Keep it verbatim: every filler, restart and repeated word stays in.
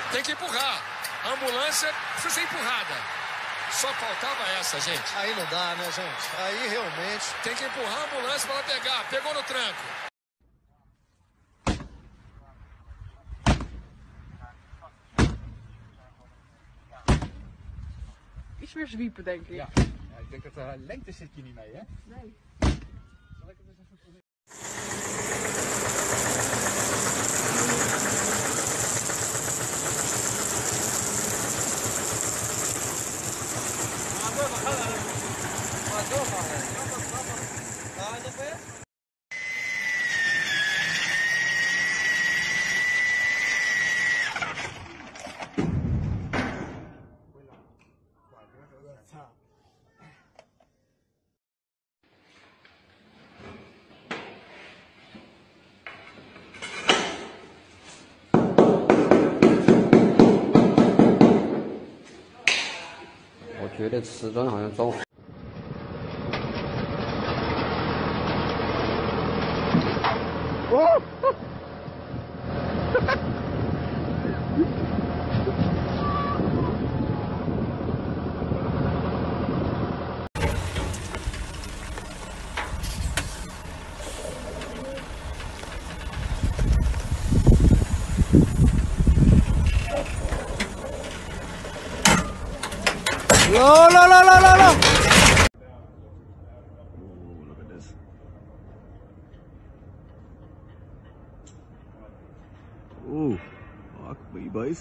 Tem que empurrar. A ambulância precisa ser empurrada. Só faltava essa, gente. Aí não dá, né, gente? Aí realmente... Tem que empurrar a ambulância para ela pegar. Pegou no tranco. Iets meer zwiepen, denk ik. Ja, ja ik denk dat de lengte zit hier niet mee, hè? Nee. Zal ik hem eens even proberen? 我觉得瓷砖好像装。 哦！ No, no, no, no, no, no. Ooh, look at this. Ooh, fuck me, boys.